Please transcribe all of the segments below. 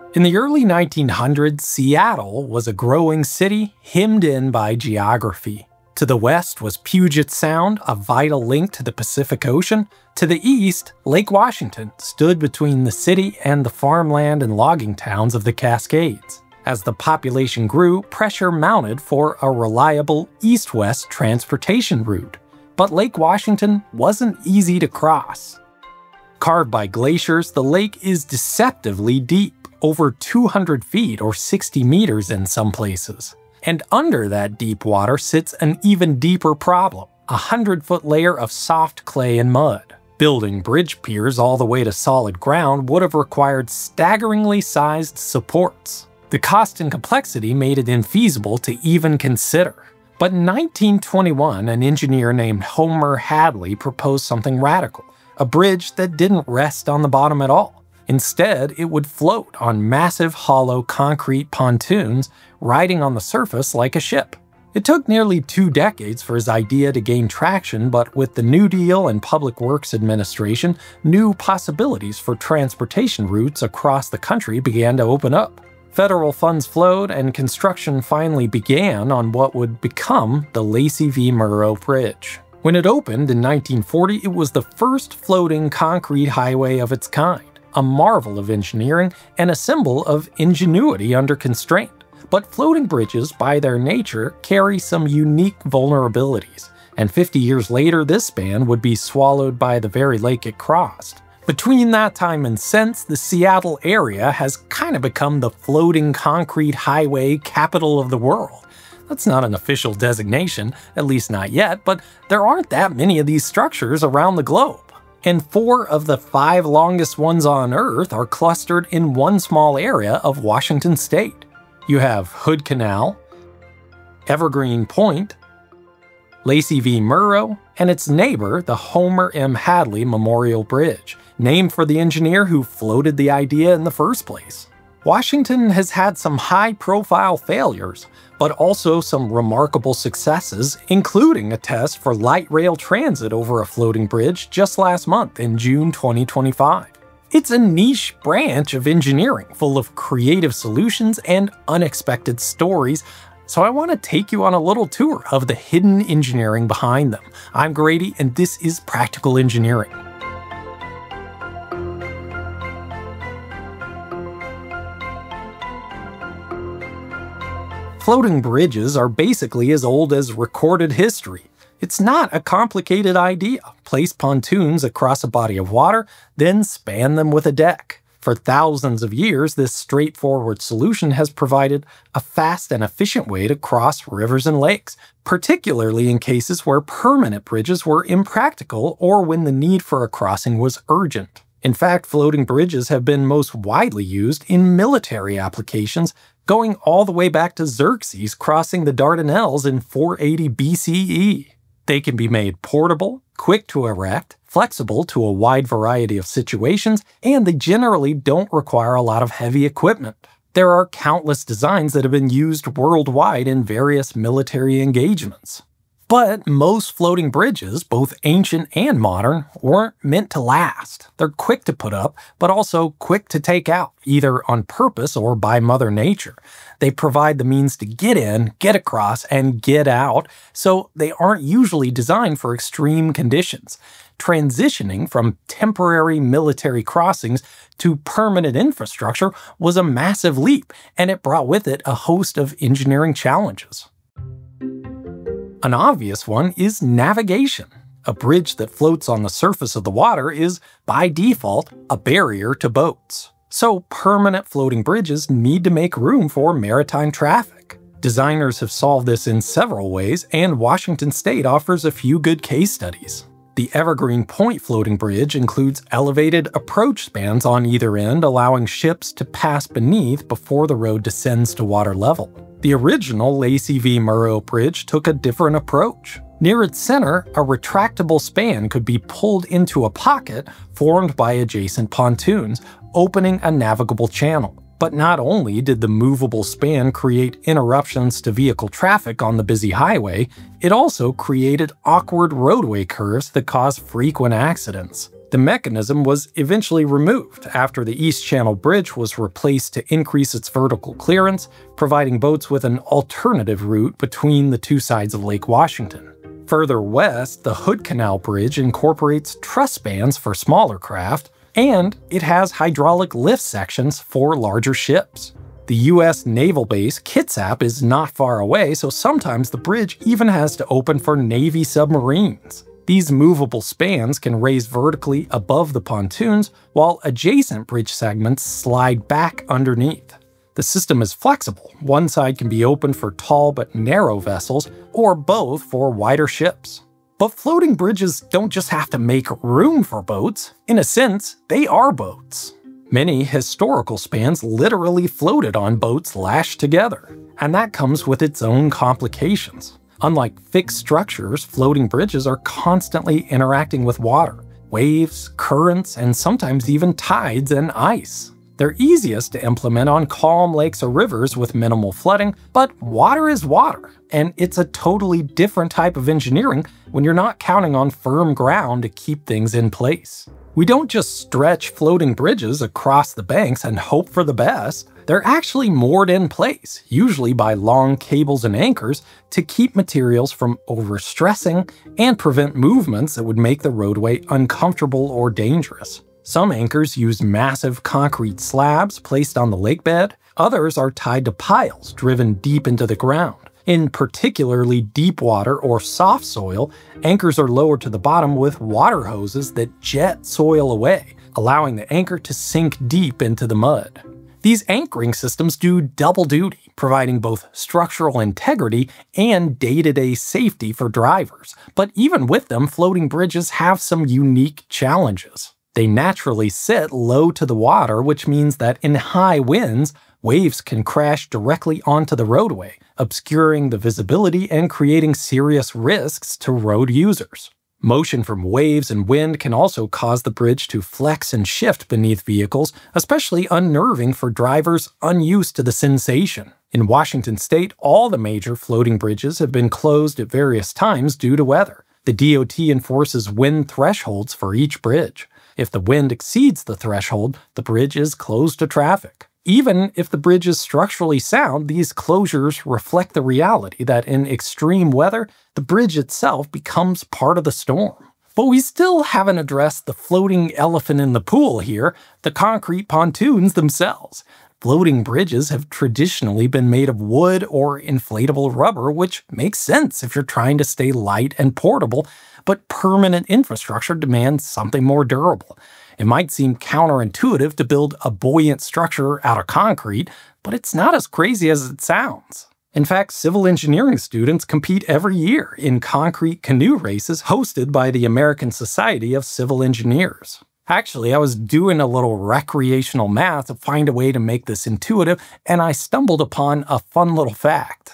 In the early 1900s, Seattle was a growing city hemmed in by geography. To the west was Puget Sound, a vital link to the Pacific Ocean. To the east, Lake Washington stood between the city and the farmland and logging towns of the Cascades. As the population grew, pressure mounted for a reliable east-west transportation route. But Lake Washington wasn't easy to cross. Carved by glaciers, the lake is deceptively deep, over 200 feet or 60 meters in some places. And under that deep water sits an even deeper problem, a 100-foot layer of soft clay and mud. Building bridge piers all the way to solid ground would have required staggeringly sized supports. The cost and complexity made it infeasible to even consider. But in 1921, an engineer named Homer Hadley proposed something radical, a bridge that didn't rest on the bottom at all. Instead, it would float on massive hollow concrete pontoons, riding on the surface like a ship. It took nearly 2 decades for his idea to gain traction, but with the New Deal and Public Works Administration, new possibilities for transportation routes across the country began to open up. Federal funds flowed, and construction finally began on what would become the Lacey V. Murrow Bridge. When it opened in 1940, it was the first floating concrete highway of its kind, a marvel of engineering and a symbol of ingenuity under constraint. But floating bridges, by their nature, carry some unique vulnerabilities, and 50 years later, this span would be swallowed by the very lake it crossed. Between that time and since, the Seattle area has kind of become the floating concrete highway capital of the world. That's not an official designation, at least not yet, but there aren't that many of these structures around the globe. And 4 of the 5 longest ones on Earth are clustered in one small area of Washington state. You have Hood Canal, Evergreen Point, Lacey V. Murrow, and its neighbor, the Homer M. Hadley Memorial Bridge, named for the engineer who floated the idea in the first place. Washington has had some high-profile failures, but also some remarkable successes, including a test for light rail transit over a floating bridge just last month in June 2025. It's a niche branch of engineering full of creative solutions and unexpected stories, so I want to take you on a little tour of the hidden engineering behind them. I'm Grady, and this is Practical Engineering. Floating bridges are basically as old as recorded history. It's not a complicated idea. Place pontoons across a body of water, then span them with a deck. For thousands of years, this straightforward solution has provided a fast and efficient way to cross rivers and lakes, particularly in cases where permanent bridges were impractical or when the need for a crossing was urgent. In fact, floating bridges have been most widely used in military applications, going all the way back to Xerxes crossing the Dardanelles in 480 BCE. They can be made portable, quick to erect, flexible to a wide variety of situations, and they generally don't require a lot of heavy equipment. There are countless designs that have been used worldwide in various military engagements. But most floating bridges, both ancient and modern, weren't meant to last. They're quick to put up, but also quick to take out, either on purpose or by Mother Nature. They provide the means to get in, get across, and get out, so they aren't usually designed for extreme conditions. Transitioning from temporary military crossings to permanent infrastructure was a massive leap, and it brought with it a host of engineering challenges. An obvious one is navigation. A bridge that floats on the surface of the water is, by default, a barrier to boats. So permanent floating bridges need to make room for maritime traffic. Designers have solved this in several ways, and Washington State offers a few good case studies. The Evergreen Point floating bridge includes elevated approach spans on either end, allowing ships to pass beneath before the road descends to water level. The original Lacey V. Murrow Bridge took a different approach. Near its center, a retractable span could be pulled into a pocket formed by adjacent pontoons, opening a navigable channel. But not only did the movable span create interruptions to vehicle traffic on the busy highway, it also created awkward roadway curves that caused frequent accidents. The mechanism was eventually removed after the East Channel Bridge was replaced to increase its vertical clearance, providing boats with an alternative route between the two sides of Lake Washington. Further west, the Hood Canal Bridge incorporates truss spans for smaller craft, and it has hydraulic lift sections for larger ships. The U.S. Naval Base Kitsap is not far away, so sometimes the bridge even has to open for Navy submarines. These movable spans can raise vertically above the pontoons, while adjacent bridge segments slide back underneath. The system is flexible. One side can be open for tall but narrow vessels, or both for wider ships. But floating bridges don't just have to make room for boats. In a sense, they are boats. Many historical spans literally floated on boats lashed together, and that comes with its own complications. Unlike fixed structures, floating bridges are constantly interacting with water, waves, currents, and sometimes even tides and ice. They're easiest to implement on calm lakes or rivers with minimal flooding, but water is water, and it's a totally different type of engineering when you're not counting on firm ground to keep things in place. We don't just stretch floating bridges across the banks and hope for the best. They're actually moored in place, usually by long cables and anchors, to keep materials from overstressing and prevent movements that would make the roadway uncomfortable or dangerous. Some anchors use massive concrete slabs placed on the lakebed. Others are tied to piles driven deep into the ground. In particularly deep water or soft soil, anchors are lowered to the bottom with water hoses that jet soil away, allowing the anchor to sink deep into the mud. These anchoring systems do double duty, providing both structural integrity and day-to-day safety for drivers. But even with them, floating bridges have some unique challenges. They naturally sit low to the water, which means that in high winds, waves can crash directly onto the roadway, obscuring the visibility and creating serious risks to road users. Motion from waves and wind can also cause the bridge to flex and shift beneath vehicles, especially unnerving for drivers unused to the sensation. In Washington state, all the major floating bridges have been closed at various times due to weather. The DOT enforces wind thresholds for each bridge. If the wind exceeds the threshold, the bridge is closed to traffic. Even if the bridge is structurally sound, these closures reflect the reality that in extreme weather, the bridge itself becomes part of the storm. But we still haven't addressed the floating elephant in the pool here, the concrete pontoons themselves. Floating bridges have traditionally been made of wood or inflatable rubber, which makes sense if you're trying to stay light and portable, but permanent infrastructure demands something more durable. It might seem counterintuitive to build a buoyant structure out of concrete, but it's not as crazy as it sounds. In fact, civil engineering students compete every year in concrete canoe races hosted by the American Society of Civil Engineers. Actually, I was doing a little recreational math to find a way to make this intuitive, and I stumbled upon a fun little fact.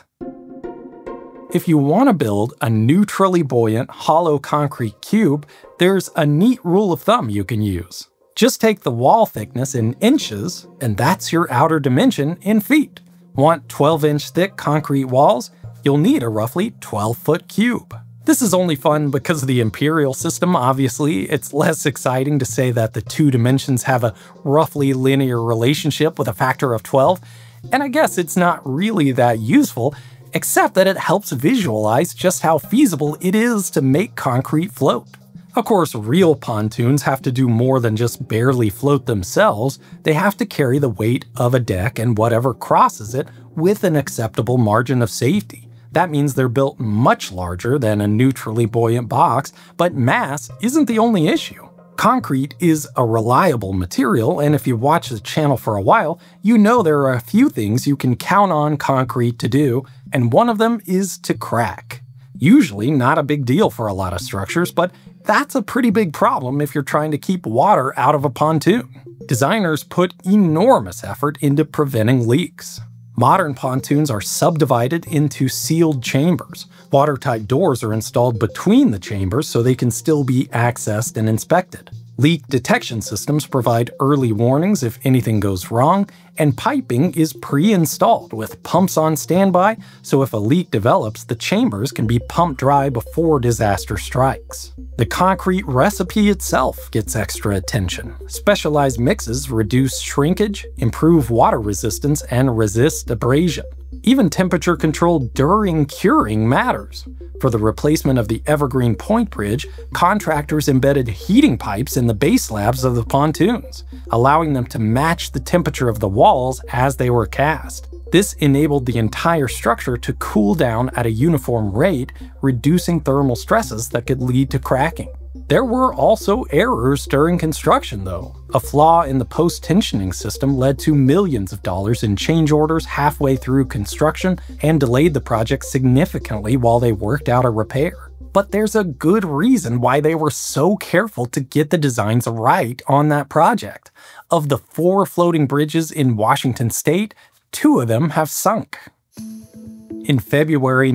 If you want to build a neutrally buoyant hollow concrete cube, there's a neat rule of thumb you can use. Just take the wall thickness in inches, and that's your outer dimension in feet. Want 12-inch thick concrete walls? You'll need a roughly 12-foot cube. This is only fun because of the imperial system, obviously. It's less exciting to say that the two dimensions have a roughly linear relationship with a factor of 12, and I guess it's not really that useful, except that it helps visualize just how feasible it is to make concrete float. Of course, real pontoons have to do more than just barely float themselves. They have to carry the weight of a deck and whatever crosses it with an acceptable margin of safety. That means they're built much larger than a neutrally buoyant box, but mass isn't the only issue. Concrete is a reliable material, and if you watch the channel for a while, you know there are a few things you can count on concrete to do, and one of them is to crack. Usually not a big deal for a lot of structures, but that's a pretty big problem if you're trying to keep water out of a pontoon. Designers put enormous effort into preventing leaks. Modern pontoons are subdivided into sealed chambers. Watertight doors are installed between the chambers so they can still be accessed and inspected. Leak detection systems provide early warnings if anything goes wrong, and piping is pre-installed with pumps on standby, so if a leak develops, the chambers can be pumped dry before disaster strikes. The concrete recipe itself gets extra attention. Specialized mixes reduce shrinkage, improve water resistance, and resist abrasion. Even temperature control during curing matters. For the replacement of the Evergreen Point Bridge, contractors embedded heating pipes in the base slabs of the pontoons, allowing them to match the temperature of the walls as they were cast. This enabled the entire structure to cool down at a uniform rate, reducing thermal stresses that could lead to cracking. There were also errors during construction, though. A flaw in the post-tensioning system led to millions of dollars in change orders halfway through construction and delayed the project significantly while they worked out a repair. But there's a good reason why they were so careful to get the designs right on that project. Of the 4 floating bridges in Washington state, 2 of them have sunk. In February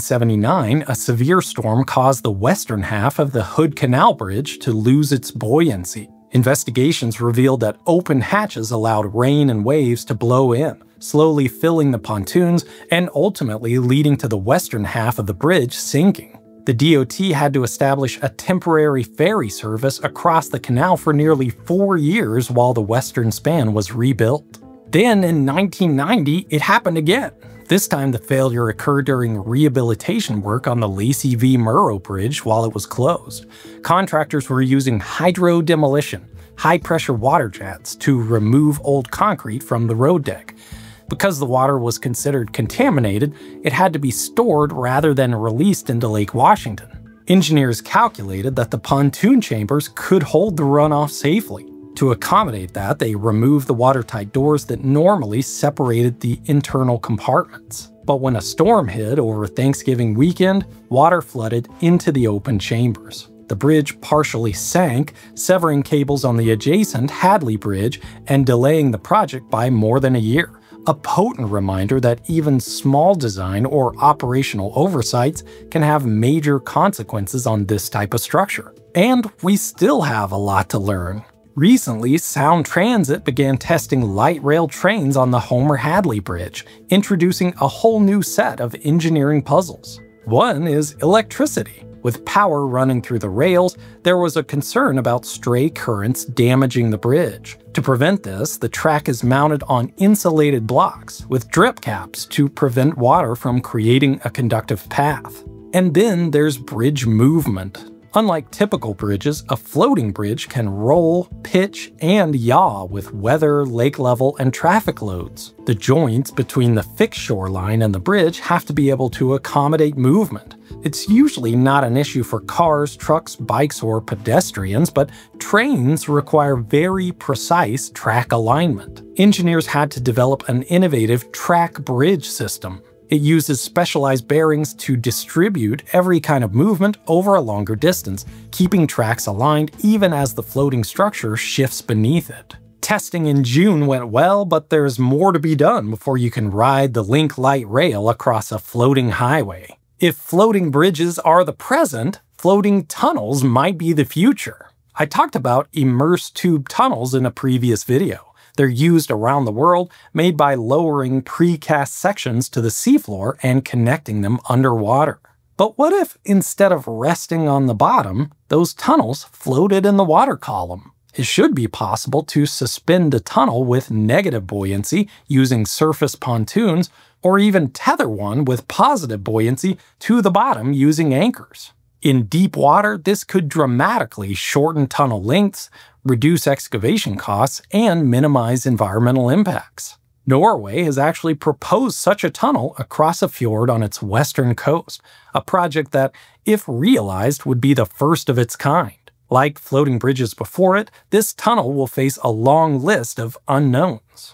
1979, a severe storm caused the western half of the Hood Canal Bridge to lose its buoyancy. Investigations revealed that open hatches allowed rain and waves to blow in, slowly filling the pontoons and ultimately leading to the western half of the bridge sinking. The DOT had to establish a temporary ferry service across the canal for nearly 4 years while the western span was rebuilt. Then in 1990, it happened again. This time the failure occurred during rehabilitation work on the Lacey v. Murrow Bridge while it was closed. Contractors were using hydro-demolition, high-pressure water jets, to remove old concrete from the road deck. Because the water was considered contaminated, it had to be stored rather than released into Lake Washington. Engineers calculated that the pontoon chambers could hold the runoff safely. To accommodate that, they removed the watertight doors that normally separated the internal compartments. But when a storm hit over Thanksgiving weekend, water flooded into the open chambers. The bridge partially sank, severing cables on the adjacent Hadley Bridge and delaying the project by more than a year. A potent reminder that even small design or operational oversights can have major consequences on this type of structure. And we still have a lot to learn. Recently, Sound Transit began testing light rail trains on the Homer-Hadley Bridge, introducing a whole new set of engineering puzzles. One is electricity. With power running through the rails, there was a concern about stray currents damaging the bridge. To prevent this, the track is mounted on insulated blocks with drip caps to prevent water from creating a conductive path. And then there's bridge movement. Unlike typical bridges, a floating bridge can roll, pitch, and yaw with weather, lake level, and traffic loads. The joints between the fixed shoreline and the bridge have to be able to accommodate movement. It's usually not an issue for cars, trucks, bikes, or pedestrians, but trains require very precise track alignment. Engineers had to develop an innovative track bridge system. It uses specialized bearings to distribute every kind of movement over a longer distance, keeping tracks aligned even as the floating structure shifts beneath it. Testing in June went well, but there's more to be done before you can ride the Link Light Rail across a floating highway. If floating bridges are the present, floating tunnels might be the future. I talked about immersed tube tunnels in a previous video. They're used around the world, made by lowering precast sections to the seafloor and connecting them underwater. But what if, instead of resting on the bottom, those tunnels floated in the water column? It should be possible to suspend a tunnel with negative buoyancy using surface pontoons, or even tether one with positive buoyancy to the bottom using anchors. In deep water, this could dramatically shorten tunnel lengths, reduce excavation costs, and minimize environmental impacts. Norway has actually proposed such a tunnel across a fjord on its western coast, a project that, if realized, would be the first of its kind. Like floating bridges before it, this tunnel will face a long list of unknowns.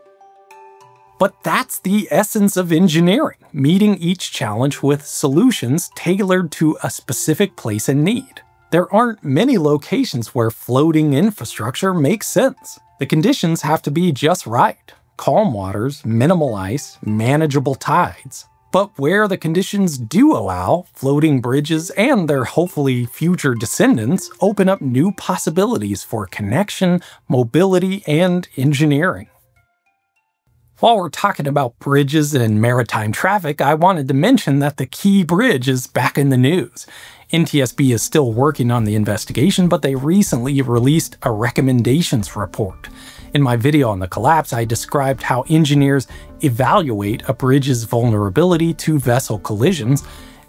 But that's the essence of engineering, meeting each challenge with solutions tailored to a specific place and need. There aren't many locations where floating infrastructure makes sense. The conditions have to be just right. Calm waters, minimal ice, manageable tides. But where the conditions do allow, floating bridges and their hopefully future descendants open up new possibilities for connection, mobility, and engineering. While we're talking about bridges and maritime traffic, I wanted to mention that the Key Bridge is back in the news. NTSB is still working on the investigation, but they recently released a recommendations report. In my video on the collapse, I described how engineers evaluate a bridge's vulnerability to vessel collisions.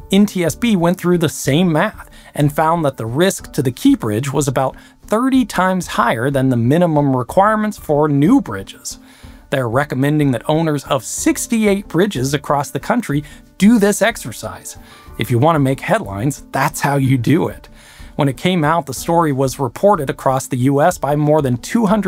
NTSB went through the same math and found that the risk to the Key Bridge was about 30 times higher than the minimum requirements for new bridges. They're recommending that owners of 68 bridges across the country do this exercise. If you want to make headlines, that's how you do it. When it came out, the story was reported across the US by more than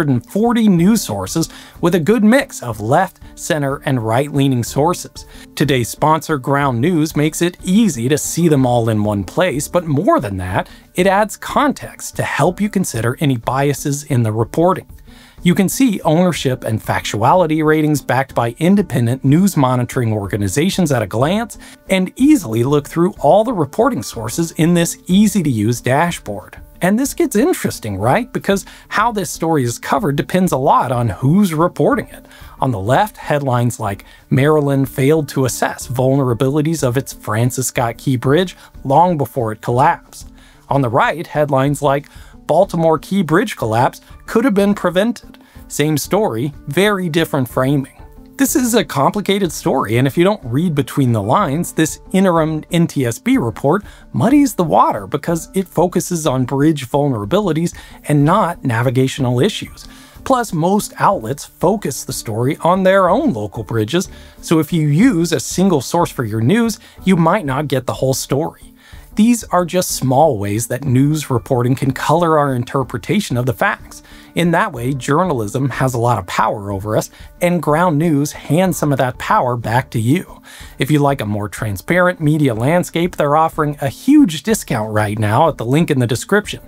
240 news sources with a good mix of left, center, and right-leaning sources. Today's sponsor, Ground News, makes it easy to see them all in one place, but more than that, it adds context to help you consider any biases in the reporting. You can see ownership and factuality ratings backed by independent news monitoring organizations at a glance, and easily look through all the reporting sources in this easy-to-use dashboard. And this gets interesting, right? Because how this story is covered depends a lot on who's reporting it. On the left, headlines like "Maryland failed to assess vulnerabilities of its Francis Scott Key Bridge long before it collapsed." On the right, headlines like "Baltimore Key Bridge collapse could have been prevented." Same story, very different framing. This is a complicated story, and if you don't read between the lines, this interim NTSB report muddies the water because it focuses on bridge vulnerabilities and not navigational issues. Plus, most outlets focus the story on their own local bridges, so if you use a single source for your news, you might not get the whole story. These are just small ways that news reporting can color our interpretation of the facts. In that way, journalism has a lot of power over us, and Ground News hands some of that power back to you. If you like a more transparent media landscape, they're offering a huge discount right now at the link in the description.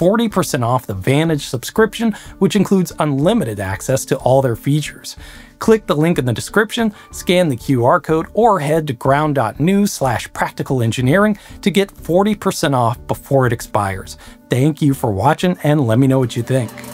40% off the Vantage subscription, which includes unlimited access to all their features. Click the link in the description, scan the QR code, or head to ground.news/practicalengineering to get 40% off before it expires. Thank you for watching, and let me know what you think.